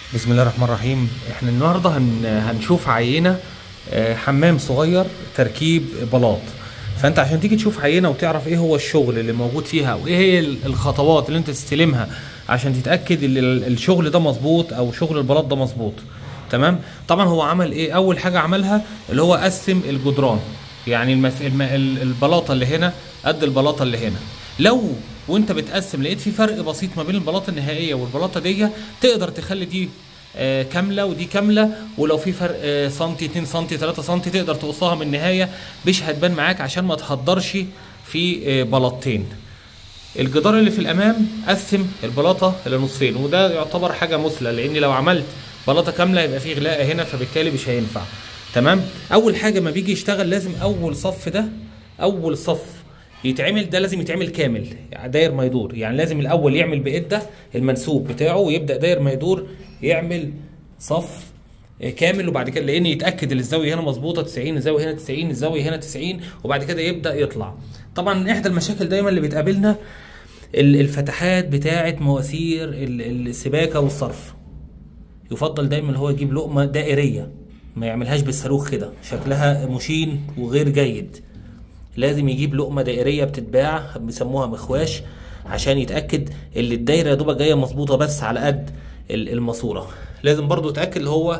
بسم الله الرحمن الرحيم. احنا النهارده هنشوف عينه حمام صغير تركيب بلاط. فانت عشان تيجي تشوف عينه وتعرف ايه هو الشغل اللي موجود فيها وايه هي الخطوات اللي انت تستلمها عشان تتاكد ان الشغل ده مظبوط او شغل البلاط ده مظبوط. تمام. طبعا هو عمل ايه؟ اول حاجه عملها اللي هو قسم الجدران، يعني البلاطه اللي هنا قد البلاطه اللي هنا. لو وانت بتقسم لقيت في فرق بسيط ما بين البلاطه النهائيه والبلاطه دي، تقدر تخلي دي كامله ودي كامله، ولو في فرق سنتي 2 سنتي 3 سنتي تقدر تقصها من النهايه مش هتبان معاك عشان ما تهدرش في بلاطتين. الجدار اللي في الامام قسم البلاطه لنصفين، وده يعتبر حاجه مثلى، لان لو عملت بلاطه كامله يبقى في غلاقه هنا فبالتالي مش هينفع. تمام. اول حاجه ما بيجي يشتغل لازم اول صف ده، اول صف يتعمل ده لازم يتعمل كامل داير ما يدور، يعني لازم الاول يعمل بإده المنسوب بتاعه ويبدا داير ما يدور يعمل صف كامل، وبعد كده لان يتاكد ان الزاويه هنا مظبوطه 90، الزاويه هنا 90، الزاويه هنا 90، وبعد كده يبدا يطلع. طبعا احدى المشاكل دايما اللي بتقابلنا الفتحات بتاعه مواسير السباكه والصرف. يفضل دايما هو يجيب لقمه دائريه، ما يعملهاش بالصاروخ كده شكلها مشين وغير جيد. لازم يجيب لقمه دائريه بتتباع بيسموها مخواش عشان يتاكد ان الدايره يا دوبك جايه مظبوطه بس على قد الماسوره. لازم برضو يتاكد اللي هو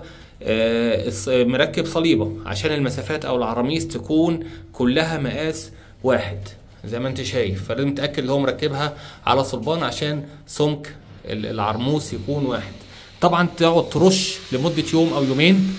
مركب صليبه عشان المسافات او العراميس تكون كلها مقاس واحد زي ما انت شايف، فلازم تتاكد اللي هو مركبها على صلبان عشان سمك العرموس يكون واحد. طبعا تقعد ترش لمده يوم او يومين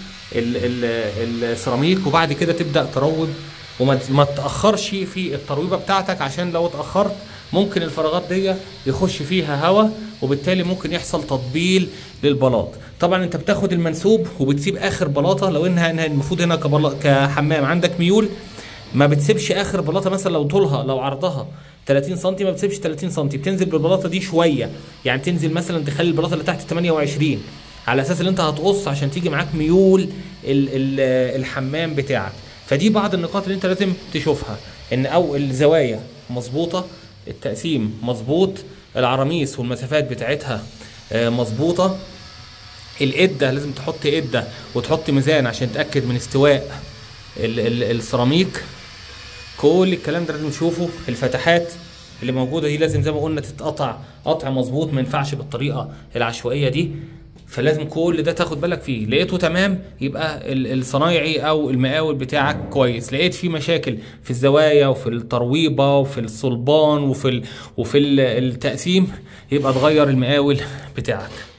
السيراميك، وبعد كده تبدا تروب، وما تاخرش في الترويبه بتاعتك عشان لو اتاخرت ممكن الفراغات دي يخش فيها هواء وبالتالي ممكن يحصل تطبيل للبلاط. طبعا انت بتاخد المنسوب وبتسيب اخر بلاطه، لو انها المفروض هنا كحمام عندك ميول ما بتسيبش اخر بلاطه، مثلا لو طولها لو عرضها 30 سم ما بتسيبش 30 سم، بتنزل بالبلاطه دي شويه، يعني تنزل مثلا تخلي البلاطه اللي تحت 28 على اساس ان انت هتقص عشان تيجي معاك ميول الحمام بتاعك. فدي بعض النقاط اللي انت لازم تشوفها، ان او الزوايا مظبوطه، التقسيم مظبوط، العراميس والمسافات بتاعتها مظبوطه، القده لازم تحط قده وتحط ميزان عشان تتاكد من استواء السيراميك. كل الكلام ده لازم تشوفه. الفتحات اللي موجوده دي لازم زي ما قلنا تتقطع قطع مظبوط، ما ينفعش بالطريقه العشوائيه دي، فلازم كل ده تاخد بالك فيه. لقيته تمام يبقى الصنايعي او المقاول بتاعك كويس. لقيت فيه مشاكل في الزوايا وفي الترويبه وفي الصلبان وفي التقسيم، يبقى تغير المقاول بتاعك.